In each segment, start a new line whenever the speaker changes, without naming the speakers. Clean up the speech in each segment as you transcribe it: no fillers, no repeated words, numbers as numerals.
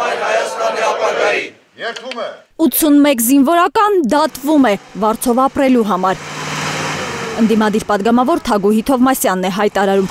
համայն Հայաստանի ապագայի։
Երթում է։
81 զինվորական դատվում է վարձով ապրելու համար։ Ընդդիմադիր պատգամավոր Թագուհի Թովմասյանն է հայտարարում։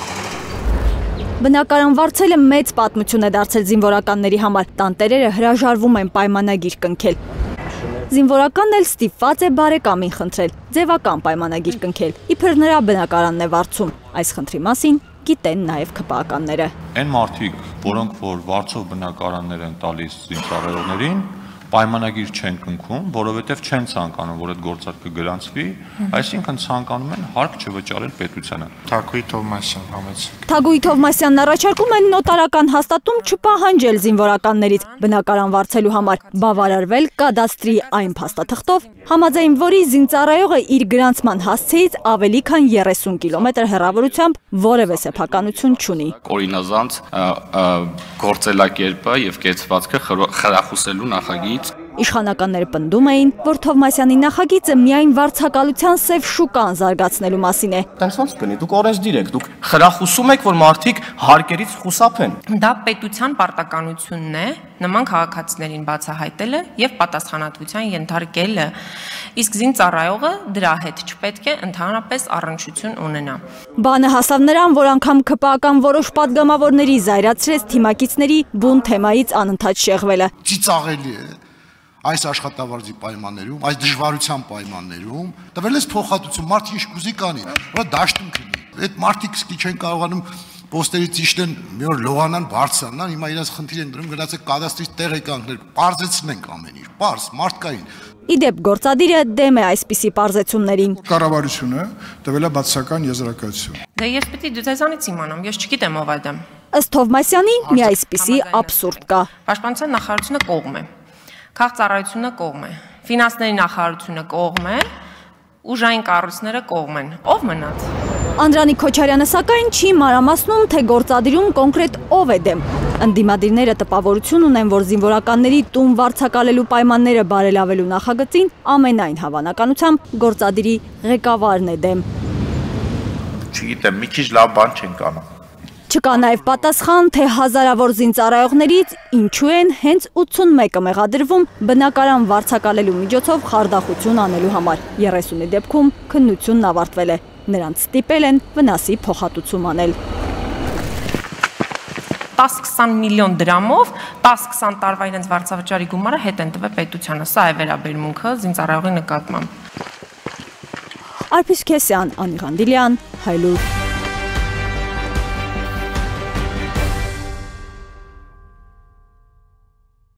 Բնակարան վարձելը մեծ պատմություն է դարձել զինվորականների համար, տանտերերը հրաժարվում են պայմանագիր կնքել։ Զինվորականն էլ ստիպված է բարեկամին խնդրել, ձևական պայմանագիր կնքել, իբր նրա բնակարանն է վարձում։ Այս խնդրի մասին գիտեն նաև ԿՊԱ-ականները։
Այն մարդիկ, որոնք որ վարձով բնակարաններ են տալիս զինծառայողներին, պայմանագիր չեն կնքում, որովհետև չեն ցանկանում, որ այդ գործարքը գրանցվի, այսինքն ցանկանում են հարկ չվճարել պետությանը։
Թագուհի Թովմասյան համեց։
Թագուհի Թովմասյանն առաջարկում են նոտարական հաստատում չպահանջել զինվորականներից բնակարան վարձելու համար, բավարարվել կադաստրի այն փաստաթղթով, համաձայն որի զինծառայողը իր գրանցման հասցեից ավելի քան 30 կիլոմետր հեռավորությամբ որևէ սեփականություն չունի։
Օրինազանց գործելակերպը եւ կեցվածքը խրախուսելու նախագիծ։
Իշխանականները պնդում էին, որ Թովմասյանի նախագիծը միայն վարձակալության սև շուկան զարգացնելու մասին է։
Տենսոնց կնի, դուք օրենսդիր եք, դուք խրախուսում եք, որ մարդիկ հարկերից խուսափեն։
Դա պետության պարտականությունն է նման քաղաքացիներին բացահայտելը եւ պատասխանատվության ենթարկելը, իսկ զինծառայողը դրա հետ չպետք է ընդհանրապես առնչություն ունենա։
Բանը հասավ նրան, որ անգամ ԿՊԱ-ական որոշ պատգամավորների զայրացրեց թիմակիցների բուն թեմայից անընդհատ շեղվելը։
Ծիծաղելի է այս աշխատավարձի պայմաններում, այս դժվարության պայմաններում տվել ես փոխհատուցում, մարդիկ ինչ կուզի կանի, որ դաշտում քնի։ Այդ մարդիկ սկի չեն կարողանում պոստերից իշտեն մի օր լողանան, բարձրանան, հիմա իրաց խնդիր են դրում, գնացեք կադաստրից տեղ եկանքներ, պարզեցնենք ամեն ինչ, պարզ, մարդկային։
Իդեպ գործադիրը դեմ է այսպիսի պարզեցումներին։
Կառավարությունը տվել է բացասական եզրակացություն։
Դե ես պիտի ձեզանից իմանամ, ես չգիտեմ ով է դա։
Ըստ Թովմասյանի մի այսպիսի աբսուրդ կա։
Պաշտպանության նախարարությունը կողմ է, քաղաքծառայությունը կողմ է, ֆինանսների նախարարությունը կողմ է, ուժային կառույցները կողմ են։ Ով մնաց։
Անդրանիկ Քոչարյանը սակայն չի մանրամասնում, թե գործադիրում կոնկրետ ով է դեմ։ Ընդդիմադիրները տպավորություն ունեն, որ զինվորականների տուն վարձակալելու պայմանները բարելավելու նախագծին ամենայն հավանականությամբ գործադիրի ղեկավարն է դեմ։
Չգիտեմ, մի քիչ լավ բան չենք անում։
Չկա նաև պատասխան, թե հազարավոր զինծառայողներից ինչու են հենց 81-ը մեղադրվում բնակարան վարձակալելու միջոցով խարդախություն անելու համար։ 30-ի դեպքում քննությունն ավարտվել է։ Նրանց ստիպել են վնասի փոխհատուցում անել։
10-20 միլիոն դրամով 10-20 տարվա իրենց վարձավճարի գումարը հետ են տվել պետությանը։ Սա է վերաբերմունքը զինծառայողի նկատմամբ։
Արփիս Քեսյան, Անի Ղանդիլյան, Հայլուր։